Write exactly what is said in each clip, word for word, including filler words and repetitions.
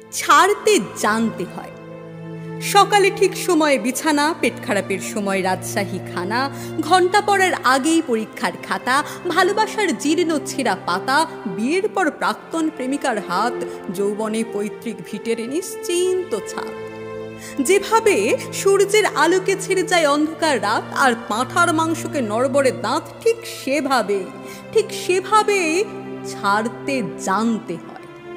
ছাড়তে জানতে হয়। সকালে ঠিক সময়ে বিছানা, পেট খারাপের সময় রাজশাহী খানা, ঘণ্টা পড়ার আগেই পরীক্ষার খাতা, ভালোবাসার জীর্ণ ছেঁড়া পাতা, বিয়ের পর প্রাক্তন প্রেমিকার হাত, যৌবনে পৈতৃক ভিটের নিশ্চিন্ত ছাপ। যেভাবে সূর্যের আলোকে ছেড়ে যায় অন্ধকার রাত আর পাঁঠার মাংসকে নড়বড়ে দাঁত, ঠিক সেভাবেই ঠিক সেভাবেই ছাড়তে জানতে হয়।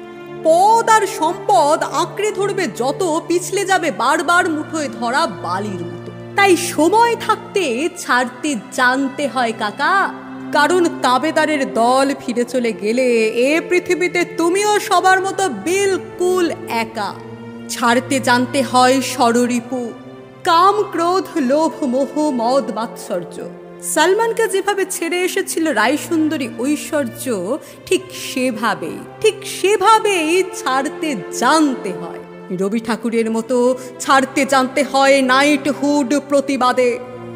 পদ আর সম্পদ আঁকড়ে ধরবে যত, পিছলে যাবে বারবার মুঠোয় ধরা বালির মতো। তাই সময় থাকতে ছাড়তে জানতে হয় কাকা, কারণ তাবেদারের দল ফিরে চলে গেলে এ পৃথিবীতে তুমিও সবার মতো বিলকুল একা। ছাড়তে জানতে হয় ষড়রিপু, কাম, ক্রোধ, লোভ, মোহ, মদ, মাৎসর্য। সালমানকে যেভাবে ছেড়ে এসেছিল রায়সুন্দরী ঐশ্বর্য, ঠিক সেভাবেই ঠিক সেভাবেই ছাড়তে জানতে হয়। রবি ঠাকুরের মতো ছাড়তে জানতে হয় নাইটহুড প্রতিবাদে।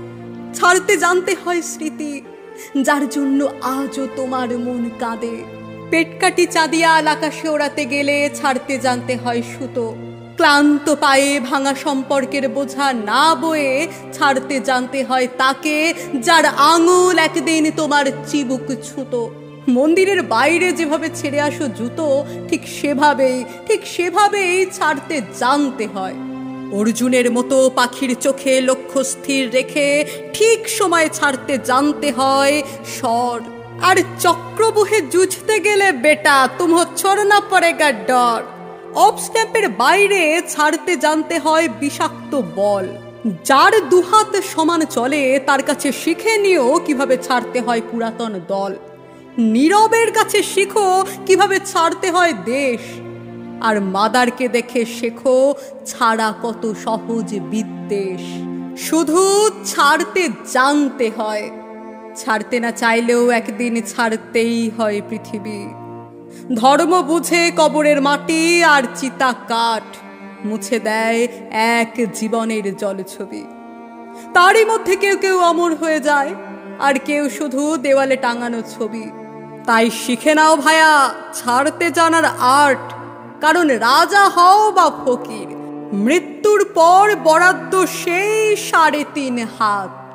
ছাড়তে জানতে হয় স্মৃতি, যার জন্য আজও তোমার মন কাঁদে। পেটকাটি চাঁদিয়াল আকাশে ওড়াতে গেলে ছাড়তে জানতে হয় সুতো। ক্লান্ত পায়ে ভাঙা সম্পর্কের বোঝা না বয়ে ছাড়তে জানতে হয় তাকে, যার আঙুল একদিন তোমার চিবুক ছুঁতো। মন্দিরের বাইরে যেভাবে ছেড়ে আসো জুতো, ঠিক সেভাবেই ঠিক সেভাবেই ছাড়তে জানতে হয়। অর্জুনের মতো পাখির চোখে লক্ষ্য স্থির রেখে ঠিক সময় ছাড়তে জানতে হয় স্বর। আর চক্রবুহে জুঝতে গেলে বেটা তুমো ছোড়না পড়েগা ডর। অফ স্ট্যাম্পের বাইরে ছাড়তে জানতে হয় বিষাক্ত বল। যার দুহাত সমান চলে তার কাছে শিখে নিও কিভাবে ছাড়তে হয় পুরাতন দল। নীরবের কাছে শিখো কিভাবে ছাড়তে হয় দেশ। আর মাদারকে দেখে শেখো ছাড়া কত সহজ বিদ্বেষ। শুধু ছাড়তে জানতে হয়, ছাড়তে না চাইলেও একদিন ছাড়তেই হয় পৃথিবী। ধর্ম বুঝে কবরের মাটি আর চিতা কাঠ মুছে দেয় এক জীবনের জলছবি। তারই মধ্যে কেউ কেউ অমর হয়ে যায়, আর কেউ শুধু দেওয়ালে টাঙানো ছবি। তাই শিখে নাও ভায়া ছাড়তে জানার আর্ট, কারণ রাজা হও বা ফকির, মৃত্যুর পর বরাদ্দ সেই সাড়ে তিন হাত।